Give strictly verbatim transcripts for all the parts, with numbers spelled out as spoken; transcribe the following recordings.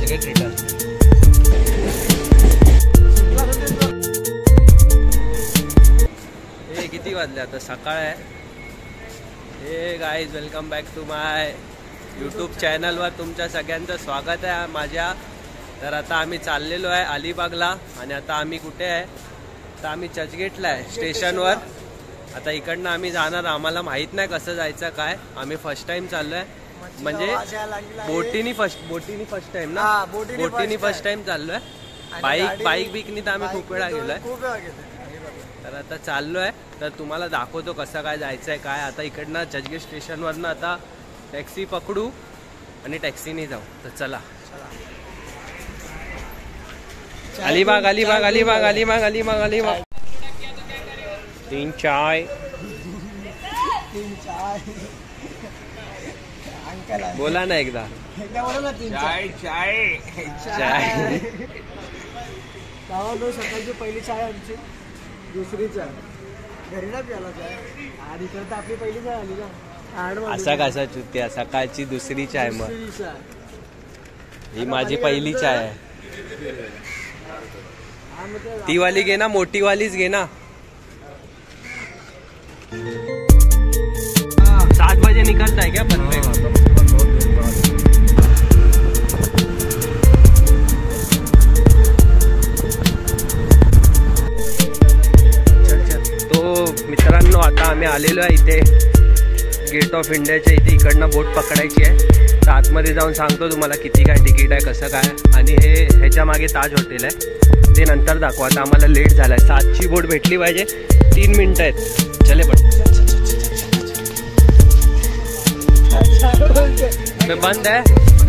Churchgate return. हे किती वाजले आता? सकाळ आहे. हे guys, welcome back to my YouTube चॅनलवर तुमच्या सगळ्यांचं स्वागत आहे माझ्या. तर आता आम्ही चाललेलो आहे अलिबागला आणि आता आम्ही कुठे आहे? तर आम्ही चर्चगेटला आहे स्टेशनवर. आता इकडनं आम्ही जाणार. आम्हाला माहीत नाही कसं जायचं काय. आम्ही फर्स्ट टाइम चाललो आहे, म्हणजे बोटीनी फर्स्ट बोटीनी फर्स्ट टाइम ना बोटीनी फर्स्ट टाइम चाललो आहे. बाईक बाईक बिकनी तर आम्ही खूप वेळा गेलो आहे. तर आता चाललो आहे, तर तुम्हाला दाखवतो कसं काय जायचं आहे काय. आता इकडनं चर्चगेट स्टेशनवरनं आता टॅक्सी पकडू आणि टॅक्सीने जाऊ. तर चला. अलिबाग अलिबाग अलिबाग अलिबाग अलिबाग अलिबाग. तीन चाय तीन चाय बोला ना एकदा. चाय चाय चाय. सकाळची पहिली चाय आमची, दुसरी चाय घरी ना प्याला चाय आणि इकडे आपली पहिली चाय आली ना. असा कसा चुत्या? सकाळची दुसरी चाय. मग ही माझी पहिली चाय आहे. ती वाली घे ना, मोठी वालीच घे ना. सात बजे निकलता है क्या परफेक्ट? तो मित्रांनो, आता आम्ही आलेलो आहे इथे गेट ऑफ इंडियाच्या इथे. इकडनं बोट पकडायची आहे. तर आतमध्ये जाऊन सांगतो तुम्हाला किती काय तिकीट आहे, कसं काय. आणि हे ह्याच्या मागे ताज हॉटेल आहे, ते नंतर दाखवा. आता आम्हाला लेट झालाय. सातची बोट भेटली पाहिजे. तीन मिनिटं आहेत. चले पण बंद आहे.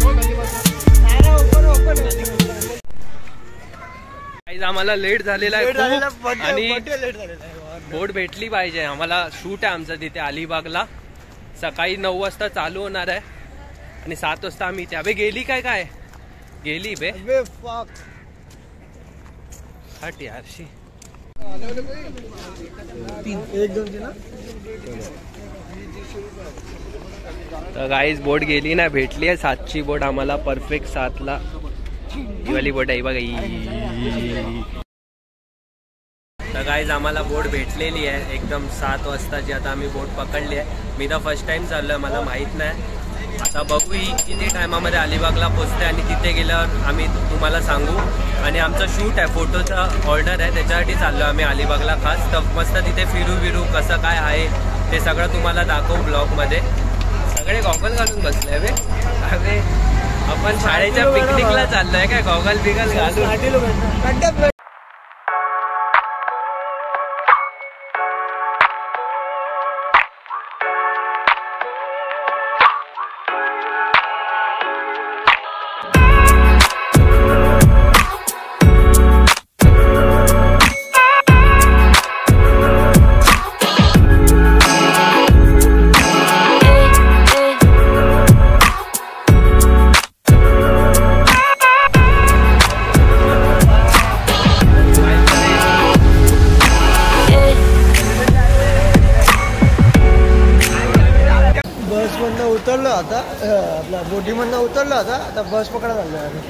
आम्हाला लेट झालेला आहे आणि बोट भेटली पाहिजे. आम्हाला शूट आहे आमचं तिथे अलिबागला. सकाळी नऊ वाजता चालू होणार आहे आणि सात वाजता आम्ही इथे. अबे गेली काय काय गेली बे हट यारशी. तर गाईज बोट गेली ना, भेटली आहे सातची बोट आम्हाला परफेक्ट सातला. ही वाली बोट आहे बघा. तर गाईज आम्हाला बोट भेटलेली आहे एकदम सात वाजताची. आता आम्ही बोट पकडली आहे. मी तर फर्स्ट टाइम चाललोय, मला माहित नाही. आता बघू ही किती टायमामध्ये अलिबागला पोचते आणि तिथे गेल्यावर आम्ही तुम्हाला सांगू. आणि आमचं शूट आहे, फोटोचा ऑर्डर आहे, त्याच्यासाठी चाललो आम्ही अलिबागला खास. तर मस्त तिथे फिरू बिरू कसं काय आहे ते सगळं तुम्हाला दाखवू ब्लॉगमध्ये. सगळे गॉगल घालून बसले बे. अरे आपण शाळेच्या पिकनिकला चाललोय काय गॉगल बिगल घालून? उतरलो आता, आपल्या बोटीमधनं उतरलो आता. आता बस पकडा चाललो आहे.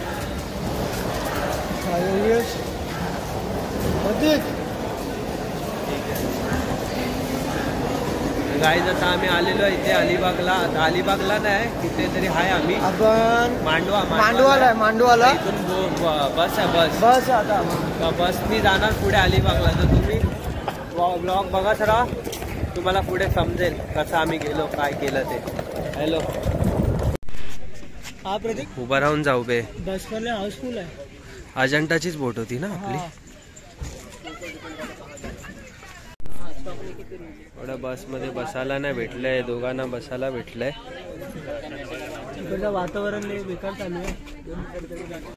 गाईज आता आम्ही आलेलो आहे इथे अलिबागला. आता अलिबागला नाही, कुठेतरी आहे आम्ही. आपण मांडवा मांडवाला आहे. मांडवाला इथून बस आहे. बस बस आता बसनी जाणार पुढे अलिबागला. तर तुम्ही ब्लॉग बघत राहा, तुम्हाला पुढे समजेल कसं आम्ही गेलो काय केलं ते. हॅलो हा प्रतीक, उभा राहून जाऊ बे. बस मध्ये हाऊसफुल आहे. अजंठाचीच बोट होती ना आपली. एवढ्या बस मध्ये बसायला नाही भेटलंय, दोघांना बसायला भेटलंय. इकडचं वातावरण लय बेकार चालू आहे.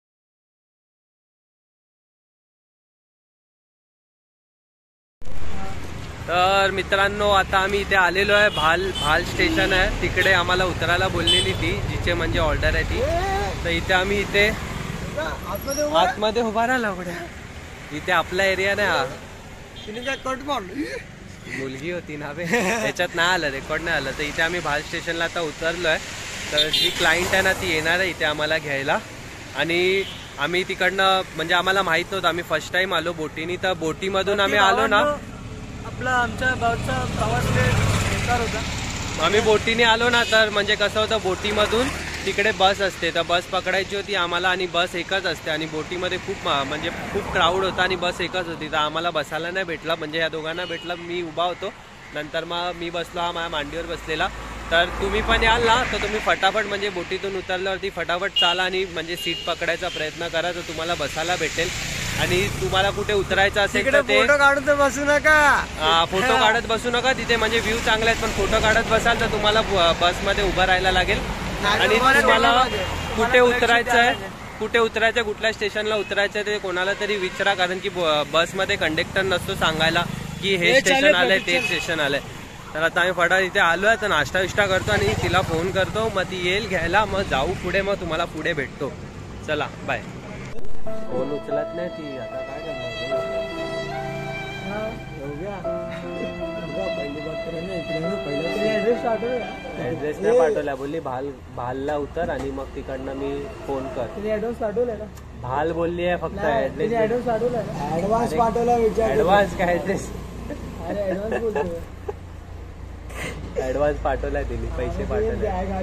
तर मित्रांनो, आता आम्ही इथे आलेलो आहे. भाल भाल स्टेशन आहे, तिकडे आम्हाला उतरायला बोललेली ती, जिचे म्हणजे ऑर्डर आहे ती. तर इथे आम्ही इथे आतमध्ये उभा राहिला. कुठे इथे आपला एरिया नाही. कट मार मुलगी होती ना बे, त्याच्यात नाही आलं, रेकॉर्ड नाही आलं. तर इथे आम्ही भाल स्टेशनला आता उतरलोय तर जी क्लायंट आहे ना ती येणार आहे इथे आम्हाला घ्यायला. आणि आम्ही तिकडनं म्हणजे आम्हाला माहीत नव्हतं, आम्ही फर्स्ट टाइम आलो बोटीनी. तर बोटीमधून आम्ही आलो ना, आपला आमच्या गावचा प्रवास बेकार होता. आम्ही बोटीने आलो ना तर म्हणजे कसं होतं, बोटीमधून तिकडे बस असते तर बस पकडायची होती आम्हाला आणि बस एकच असते आणि बोटीमध्ये खूप म्हणजे खूप क्राऊड होता आणि बस एकच होती. तर आम्हाला बसायला नाही भेटला, म्हणजे या दोघांना भेटला. मी उभा होतो, नंतर मग मी बसलो, हा माझ्या मांडीवर बसलेला. तर तुम्ही पण याल ना तर तुम्ही फटाफट म्हणजे बोटीतून उतरल्यावरती फटाफट चाला आणि म्हणजे सीट पकडायचा प्रयत्न करा, तर तुम्हाला बसायला भेटेल. आणि तुम्हाला कुठे उतरायचं असेल तर ते फोटो काढत बसू नका, फोटो काढत बसू नका तिथे, म्हणजे व्ह्यू चांगले आहेत. पण फोटो काढत बसाल तर तुम्हाला बसमध्ये उभं राहायला लागेल. आणि तुम्हाला कुठे उतरायचं आहे, कुठे उतरायचं, कुठल्या स्टेशनला उतरायचं ते कोणाला तरी विचारा, कारण की बसमध्ये कंडक्टर नसतो सांगायला की हे स्टेशन आलंय ते स्टेशन आलंय. तर आता आम्ही फटाफट इथे आलो आहे, तर नाश्ता विष्टा करतो आणि तिला फोन करतो, मग ती येईल घ्यायला, मग जाऊ पुढे, मग तुम्हाला पुढे भेटतो. चला बाय. फोन उचलत नाही ती, आता काय करणार. ऍड्रेस नाही पाठवला, बोलली भाल भालला उतर आणि मग तिकडनं मी फोन कर. ऍडव्हान्स पाठवलाय ना, भाल बोलली आहे फक्त. ऍड्रेस ऍडव्हान्स पाठवलाय, ऍडव्हान्स पाठवला, ऍडव्हान्स काय ऍड्रेस, अरे ऍडव्हान्स बोलतोय, ऍडव्हान्स पाठवलाय तिने, पैसे पाठवले.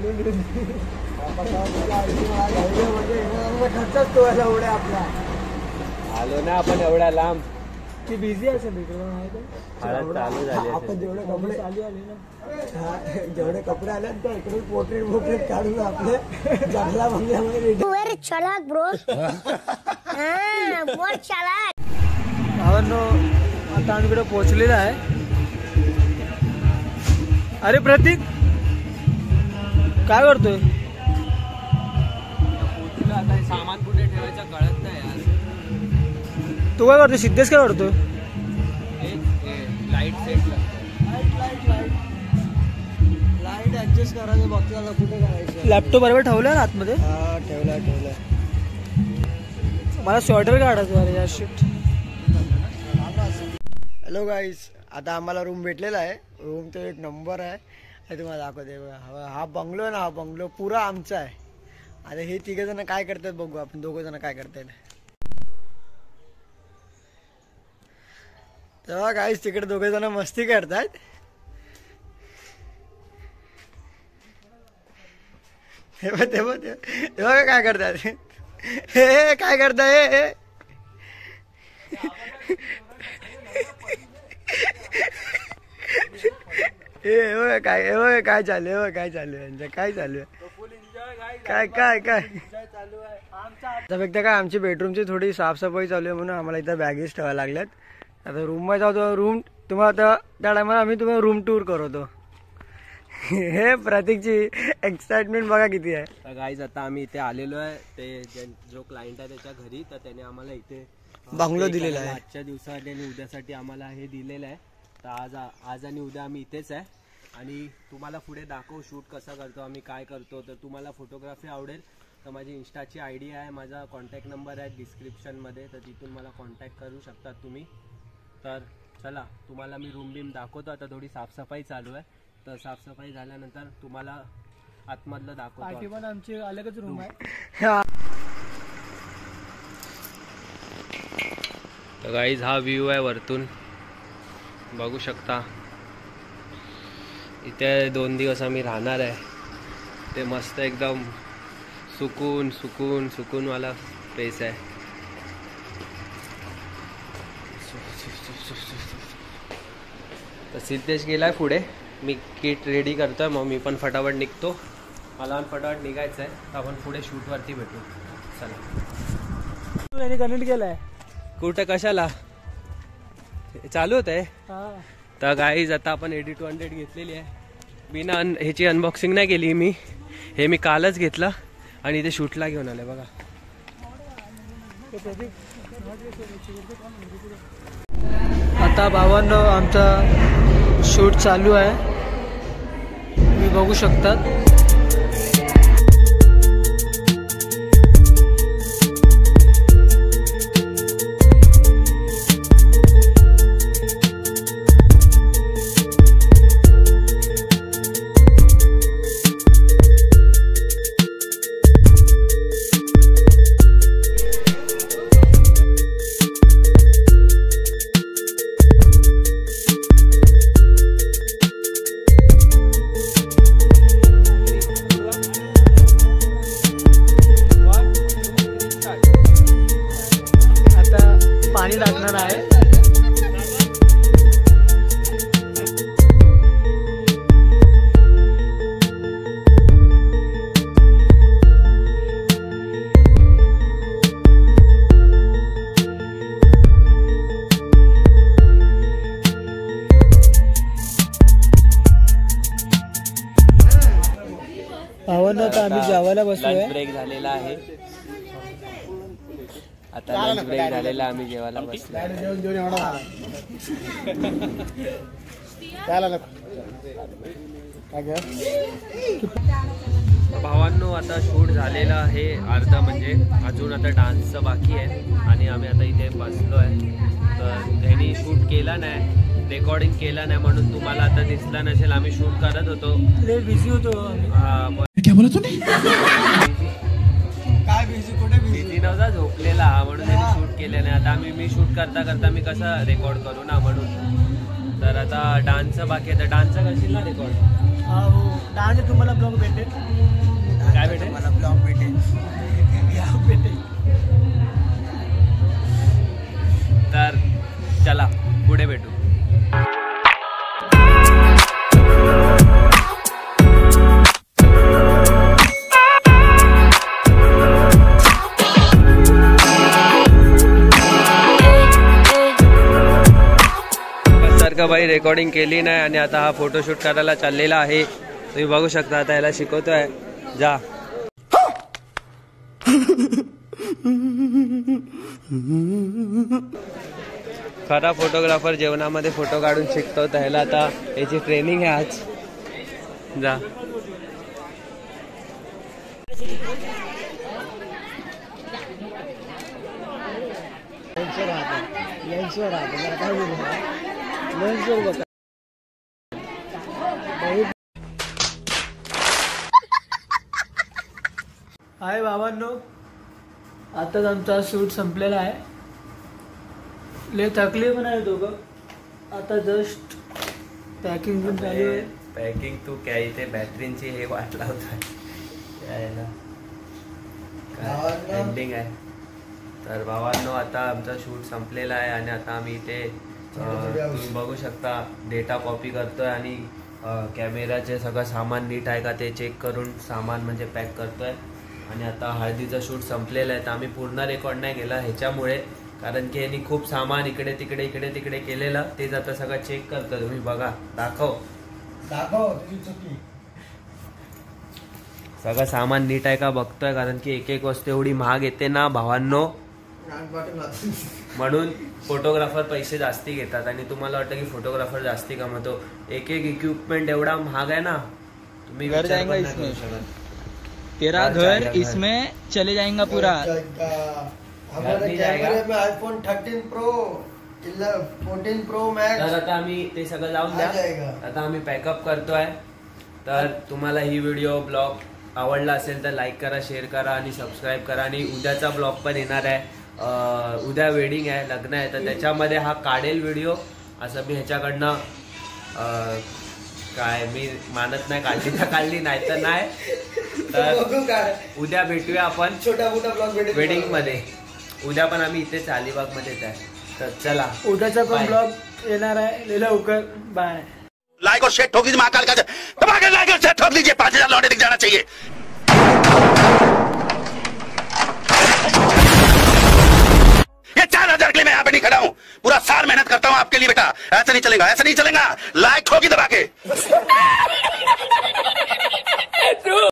आलो ना आपण एवढ्या लांब, ती बिझी असेल हळद चालू झाली. आपण जेवढे कपडे चालू आले ना, जेवढे कपडे आले त्या इकडे पोर्ट्रेट पोर्ट्रेट काढून आपले जंगला बंगल्यामध्ये चलाक ब्रो. भावांनो आता आम्ही इकडे पोहोचलेला आहे. अरे प्रतीक काय करतोय? आता सामान कुठे ठेवायचं कळत नाही यार. तू काय करतोय? सिद्धेश काय करतोय? लाईट सेट लाईट ऍडजस्ट करायचं बघतो कुठे करायचं. लॅपटॉप बरोबर ठेवलाय ना आतमध्ये? हा ठेवलाय ठेवलाय. मला स्वेटर काढायचं अरे या शिट. हॅलो गाईज, आता आम्हाला रूम भेटलेला आहे. रूम तो एक नंबर आहे, हे तुम्हाला दाखवते बघा. हा बंगलो ना, हा बंगलो पुरा आमचा आहे. आता हे तिघ जण काय करतात बघू आपण, दोघ जण काय करतायत. तेव्हा गाईज तिकडे दोघे जण मस्ती करतात. हे बघ ते बघ ते बघ काय करतात, हे काय करताय, हे काय काय चालू आहे, काय चालू आहे, काय चालू आहे, काय काय काय आता फक्त काय आमची बेडरूमची थोडी साफसफाई चालू आहे म्हणून आम्हाला इथं बॅगेज ठेवायला लागल्यात. आता रूममध्ये जाऊ, रूम तुम्हाला आता त्या टायमाला आम्ही तुम्हाला रूम टूर करवतो. हे प्रतीकची एक्साइटमेंट बघा किती आहे. तर गाईज आता आम्ही इथे आलेलो आहे, ते जो क्लायंट आहे त्याच्या घरी, तर त्याने आम्हाला इथे बंगलो दिलेला आहे. आजच्या दिवसासाठी आणि उद्यासाठी आम्हाला हे दिलेलं आहे. तर आज आज आणि उद्या आम्ही इथेच आहे आणि तुम्हाला पुढे दाखवू शूट कसा करतो आम्ही, काय करतो. तर तुम्हाला फोटोग्राफी आवडेल तर माझी इंस्टाची आय डी आहे, माझा कॉन्टॅक्ट नंबर आहे डिस्क्रिप्शनमध्ये, तर तिथून मला कॉन्टॅक्ट करू शकतात तुम्ही. तर चला तुम्हाला मी रूम बीम दाखवतो. आता थोडी साफसफाई चालू आहे, तर साफसफाई झाल्यानंतर तुम्हाला आतमधलं दाखवतो. पण आमची अलगच रूम आहे. तर गाईज हा व्ह्यू आहे वरतून, बघू शकता. इथे दोन दिवस आम्ही राहणार आहे. ते मस्त एकदम सुकून सुकून सुकूनवाला प्लेस आहे. तर सिद्धेश गेलाय पुढे, मी किट रेडी करतोय, मग मी पण फटाफट निघतो. मला पण फटाफट निघायचं आहे, तर आपण पुढे शूटवरती भेटू. चला. कनेक्ट केलाय कुठे कशाला चालू होत आहे. तर गाईज आता आपण एडी टू हंड्रेड घेतलेली आहे. बिना अन ह्याची अनबॉक्सिंग नाही केली मी, हे मी कालच घेतलं आणि इथे शूटला घेऊन आले बघा. आता भावांनो आमचा शूट चालू आहे, तुम्ही बघू शकतात. भावांना तर आम्ही जेवायला बसलोय. लंच ब्रेक झालेला आहे. आता लंच ब्रेक झालेला आम्ही जेवायला बसलो. भावांनो आता शूट झालेलं आहे अर्धा, म्हणजे अजून आता डान्सचं बाकी आहे आणि आम्ही आता इथे बसलो आहे. तर त्यांनी शूट केला नाही, रेकॉर्डिंग केलं नाही म्हणून तुम्हाला आता दिसला नसेल. आम्ही शूट करत होतो, बिझी होतो. हा क्या बोला तुम्ही? काय बिझी, कुठे बिझी नव्हता, झोपलेला हा म्हणून त्यांनी शूट केले नाही. आता आम्ही मी शूट करता करता मी कसं रेकॉर्ड करू ना म्हणून. तर आता डान्सचं बाकी आहे. तर डान्सचं करशील ना रेकॉर्ड? हो, डान्स तुम्हाला ब्लॉग भेटेल. काय भेटेल? मला ब्लॉग भेटेल भेटेल तर चला पुढे भेटू. सारखं बाई रेकॉर्डिंग केली नाही आणि आता हा फोटोशूट करायला चाललेला आहे. तुम्ही बघू शकता. आता याला शिकवतोय. जा. खरा फोटोग्राफर जेवणामध्ये फोटो काढून शिकतो. त्याला आता याची ट्रेनिंग आहे आज. जा. हाय बाबांनो, आताच आमचा शूट संपलेला आहे. लय थकले पण आहे दोघं. आता जस्ट पॅकिंग पण चालू आहे. पॅकिंग तू काय इथे बॅटरींची हे वाट लावतोय एंडिंग आहे. तर भावांनो आता आमचा शूट संपलेला आहे आणि आता आम्ही इथे तुम्ही बघू शकता डेटा कॉपी करतोय आणि कॅमेराचे सगळं सामान नीट आहे का ते चेक करून सामान म्हणजे पॅक करतोय. आणि आता हळदीचं शूट संपलेलं आहे. तर आम्ही पूर्ण रेकॉर्ड नाही केला ह्याच्यामुळे, कारण की यांनी खूप सामान इकडे तिकडे इकडे तिकडे केलेलं. तेच आता सगळं चेक करतो. तुम्ही बघा. दाखव दाखव सगळं सामान नीट आहे का बघतोय, कारण की एक एक वस्तू एवढी महाग येते ना भावांनो, म्हणून फोटोग्राफर पैसे जास्ती घेतात. आणि तुम्हाला वाटतं की फोटोग्राफर जास्ती कमवतो. एक एक इक्विपमेंट एवढा महाग आहे ना, तुम्ही घर जाएगा इसमें, तेरा घर इसमें चले जाएगा पूरा. हमारे कैमरे में iPhone thirteen pro fourteen pro max. तर आता आम्ही ते सगळं लावून द्या. आता आम्ही पॅकअप करतोय. तर तुम्हाला ही व्हिडिओ ब्लॉग आवडला असेल तर लाईक करा, शेअर करा आणि सबस्क्राईब करा. आणि उद्याचा ब्लॉग पण येणार आहे. उद्या वेडिंग आहे, लग्न आहे. तर त्याच्यामध्ये हा काढेल व्हिडिओ, असं मी ह्याच्याकडनं काय मी मानत नाही. काढली तर काढली, नाही तर नाही. तर उद्या भेटूया आपण छोटा मोठा ब्लॉग वेडिंग मध्ये. उद्या पण आम्ही इथेच अलिबाग मध्येच आहे. तर चला, उद्याचा पण ब्लॉग येणार आहे लवकर. बाय. लाइक और शेयर ठोक दीजिए महाकाल का दबा के लाइक और शेयर ठोक दीजिए. पांच हजार लौटे दिख जाना चाहिए. ये चार हजार के लिए मैं यहाँ पे नहीं खड़ा हूँ. पूरा साल मेहनत करता हूँ आपके लिए बेटा. ऐसा नहीं चलेगा, ऐसा नहीं चलेगा. लाइक ठोकी दबा के.